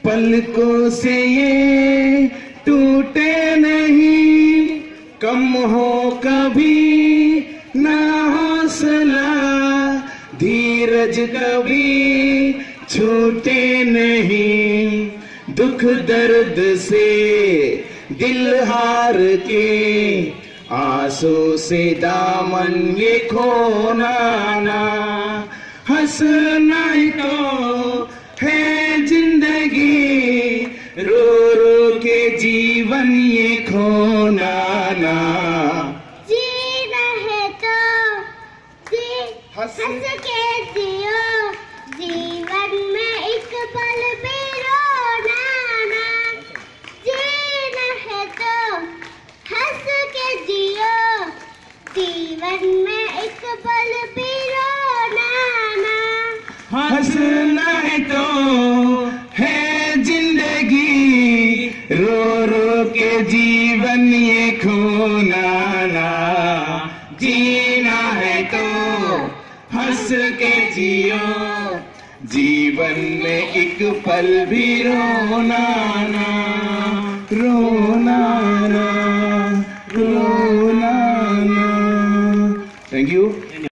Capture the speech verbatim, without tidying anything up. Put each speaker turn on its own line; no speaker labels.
पलकों से ये टूटे नहीं, कम हो कभी ना हौसला, धीरज कभी छूटे नहीं। दुख दर्द से दिल हार के, आंसू से दामन ये खोना ना। हंसना ही तो है जिंदगी, रो रो के जीवन ये खोना ना।
जीना है तो जी हंस के जियो, जीवन में एक पल भी रोना ना। जीना है तो हंस के जियो, जीवन में एक पल भी रोना ना।
हंसना है तो है जिंदगी, रो रो के जीवन ये खोना ना। जीना है तो हंस के जियो, जीवन में एक पल भी रोना ना, रोना